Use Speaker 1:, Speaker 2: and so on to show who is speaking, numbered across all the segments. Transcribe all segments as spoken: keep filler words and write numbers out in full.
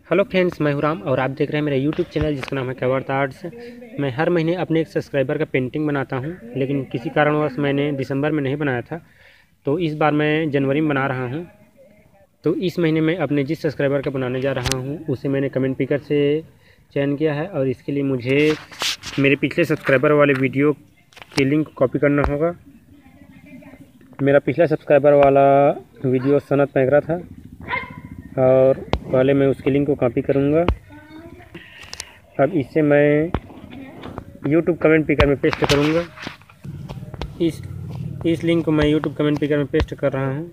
Speaker 1: Hello friends, मैं हूं राम और आप देख रहे हैं मेरा यूट्यूब चैनल जिसका नाम है कवर्थ आर्ट्स। मैं हर महीने अपने एक सब्सक्राइबर का पेंटिंग बनाता हूं, लेकिन किसी कारणवश मैंने दिसंबर में नहीं बनाया था, तो इस बार मैं जनवरी में बना रहा हूं। तो इस महीने मैं अपने जिस सब्सक्राइबर का बनाने जा रहा हूं उसे मैंने कमेंट पिकर से चयन किया है, और इसके लिए मुझे मेरे पिछले सब्सक्राइबर वाले वीडियो की लिंक कॉपी करना होगा। मेरा पिछला सब्सक्राइबर वाला वीडियो सनत पैगरा था, और पहले मैं उसकी लिंक को कॉपी करूँगा। अब इसे मैं यूट्यूब कमेंट पिकर में पेस्ट करूँगा। इस इस लिंक को मैं यूट्यूब कमेंट पिकर में पेस्ट कर रहा हूँ।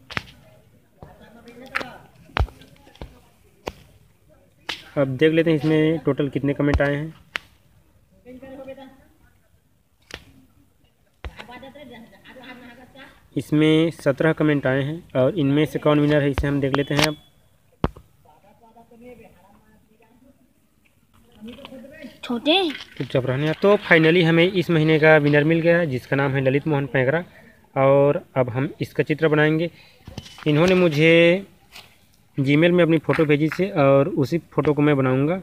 Speaker 1: अब देख लेते हैं इसमें टोटल कितने कमेंट आए हैं। इसमें सत्रह कमेंट आए हैं, और इनमें से कौन विनर है इसे हम देख लेते हैं। अब
Speaker 2: छोटे
Speaker 1: चुपचाप रहने। तो फाइनली हमें इस महीने का विनर मिल गया, जिसका नाम है ललित मोहन पैगरा, और अब हम इसका चित्र बनाएंगे। इन्होंने मुझे जीमेल में अपनी फ़ोटो भेजी थी, और उसी फ़ोटो को मैं बनाऊंगा।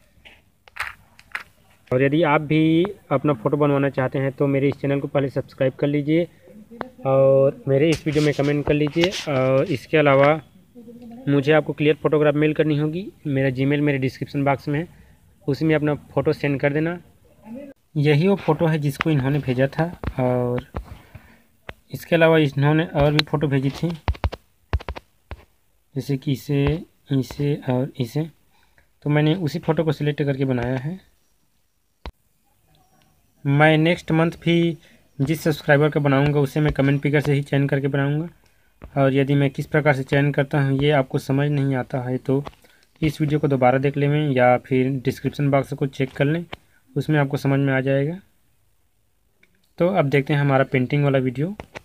Speaker 1: और यदि आप भी अपना फ़ोटो बनवाना चाहते हैं तो मेरे इस चैनल को पहले सब्सक्राइब कर लीजिए, और मेरे इस वीडियो में कमेंट कर लीजिए। और इसके अलावा मुझे आपको क्लियर फ़ोटोग्राफ मेल करनी होगी। मेरा जीमेल मेरे डिस्क्रिप्शन बॉक्स में है, उसी में अपना फ़ोटो सेंड कर देना। यही वो फ़ोटो है जिसको इन्होंने भेजा था, और इसके अलावा इन्होंने और भी फ़ोटो भेजी थी, जैसे कि इसे इसे और इसे। तो मैंने उसी फ़ोटो को सिलेक्ट करके बनाया है। मैं नेक्स्ट मंथ भी जिस सब्सक्राइबर का बनाऊंगा उसे मैं कमेंट पिकर से ही चयन करके बनाऊंगा। और यदि मैं किस प्रकार से चयन करता हूं ये आपको समझ नहीं आता है तो इस वीडियो को दोबारा देख लें, या फिर डिस्क्रिप्शन बॉक्स को चेक कर लें, उसमें आपको समझ में आ जाएगा। तो अब देखते हैं हमारा पेंटिंग वाला वीडियो।